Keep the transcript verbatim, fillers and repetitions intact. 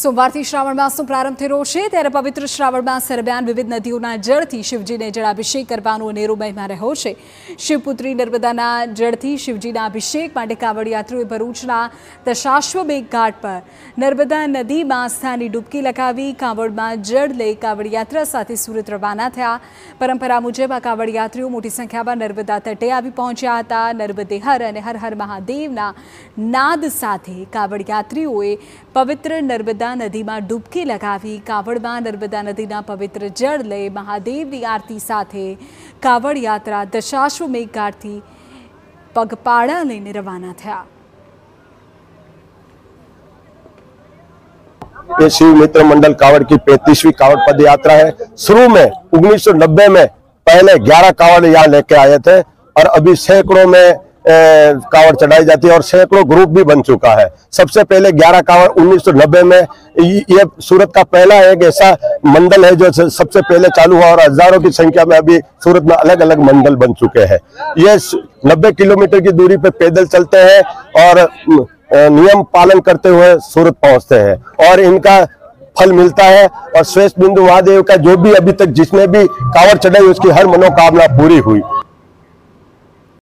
સોમવારથી શ્રાવણ માસનો પ્રારંભ થઈ રહ્યો છે ત્યારે પવિત્ર શ્રાવણ માસ દરમિયાન વિવિધ નદીઓના જળથી શિવજીને જળાભિષેક કરવાનો અનેરો મહિમા રહ્યો છે। શિવપુત્રી નર્મદાના જળથી શિવજીના અભિષેક માટે કાવડ યાત્રીઓએ ભરૂચના દશાશ્વમેઘ ઘાટ પર નર્મદા નદીમાં આસ્થાની ડૂબકી લગાવી કાવડમાં જળ લઈ કાવડ યાત્રા સાથે સુરત રવાના થયા। પરંપરા મુજબ આ કાવડ યાત્રીઓ મોટી સંખ્યામાં નર્મદા તટે આવી પહોંચ્યા હતા। નર્મદે હર અને હર હર મહાદેવના નાદ સાથે કાવડ યાત્રીઓએ પવિત્ર નર્મદા नदी में डूबकी लगावी कावड़ में नर्मदा नदी पवित्र जल लई महादेव की आरती साथे कावड़ यात्रा दशाश्वमेघ घाट थी पगपाड़ा लईने रवाना थया। ये शिव मित्र मंडल कावड़ की पैंतीसवीं कावड़ पद यात्रा है। शुरू में उन्नीस सौ नब्बे में पहले ग्यारह कावड़ यहाँ लेके आए थे और अभी सैकड़ों में कावड़ चढ़ाई जाती है और सैकड़ों ग्रुप भी बन चुका है। सबसे पहले ग्यारह कावड़ उन्नीस सौ नब्बे में ये सूरत का पहला एक ऐसा मंडल है जो सबसे पहले चालू हुआ और हजारों की संख्या में अभी सूरत में अलग अलग मंडल बन चुके हैं। ये नब्बे किलोमीटर की दूरी पे पैदल चलते हैं और नियम पालन करते हुए सूरत पहुंचते हैं और इनका फल मिलता है। और श्रेष्ठ बिंदु महादेव का जो भी अभी तक जिसने भी कावड़ चढ़ाई उसकी हर मनोकामना पूरी हुई।